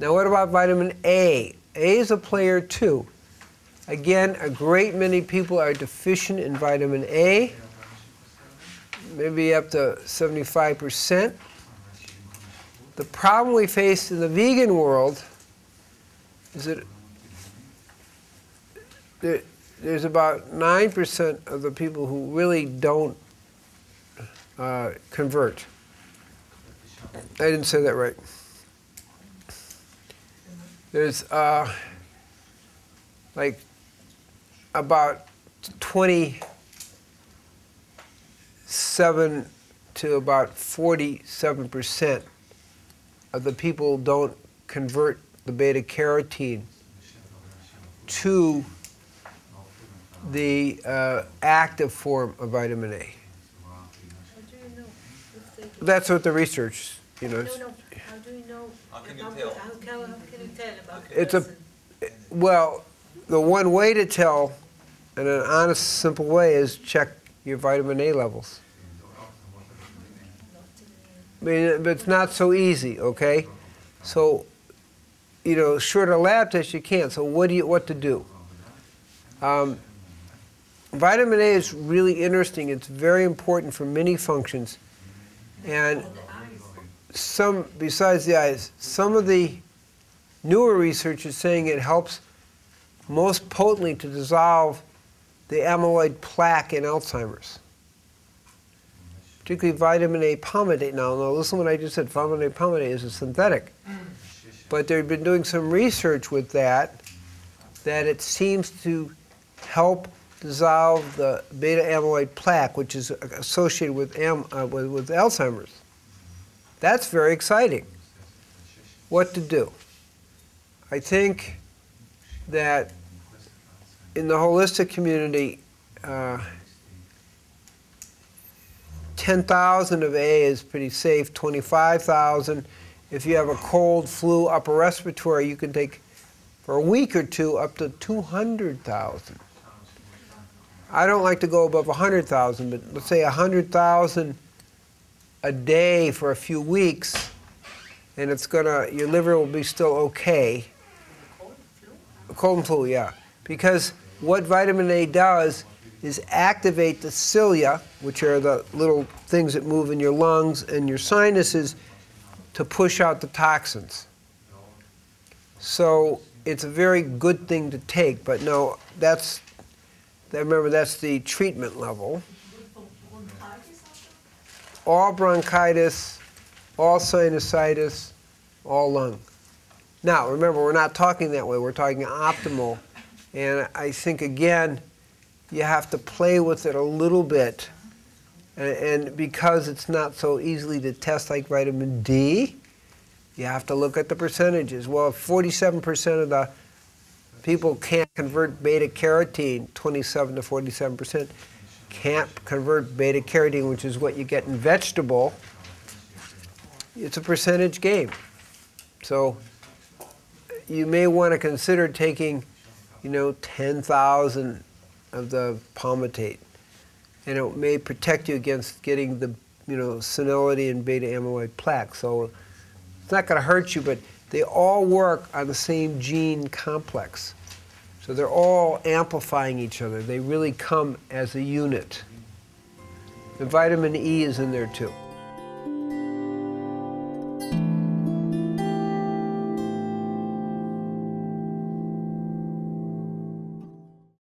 Now what about vitamin A? A is a player too. Again, a great many people are deficient in vitamin A, maybe up to 75%. The problem we face in the vegan world is that there's about 9% of the people who really don't convert. I didn't say that right. There's like about 27 to about 47% of the people don't convert the beta carotene to the active form of vitamin A. That's what the research, you know. No. How do you know? How can you tell? How can you tell about the It's a, person? well, the one way to tell, in an honest, simple way, is check your vitamin A levels. I mean, but it's not so easy, okay? So, you know, short of a lab test, you can't. So what to do? Vitamin A is really interesting. It's very important for many functions. And some, besides the eyes, some of the newer research is saying it helps most potently to dissolve the amyloid plaque in Alzheimer's. Particularly vitamin A palmitate. Now listen to what I just said. Vitamin A palmitate is a synthetic. But they've been doing some research with that it seems to help dissolve the beta amyloid plaque, which is associated with Alzheimer's. That's very exciting. What to do? I think that in the holistic community, 10,000 of A is pretty safe, 25,000. If you have a cold, flu, upper respiratory, you can take for a week or two up to 200,000. I don't like to go above 100,000, but let's say 100,000 a day for a few weeks, and it's your liver will be still okay. Cold and flu, yeah. Because what vitamin A does is activate the cilia, which are the little things that move in your lungs and your sinuses, to push out the toxins. So it's a very good thing to take, but no, remember, that's the treatment level. All bronchitis, all sinusitis, all lung. Now, remember, we're not talking that way. We're talking optimal. And I think, again, you have to play with it a little bit. And because it's not so easily to test like vitamin D, you have to look at the percentages. Well, if 47% of the people can't convert beta carotene, 27 to 47%, can't convert beta carotene, which is what you get in vegetable, it's a percentage game. So you may want to consider taking, 10,000 of the palmitate, and it may protect you against getting the, senility and beta amyloid plaque. So it's not going to hurt you, but they all work on the same gene complex. So they're all amplifying each other. They really come as a unit. And vitamin E is in there too.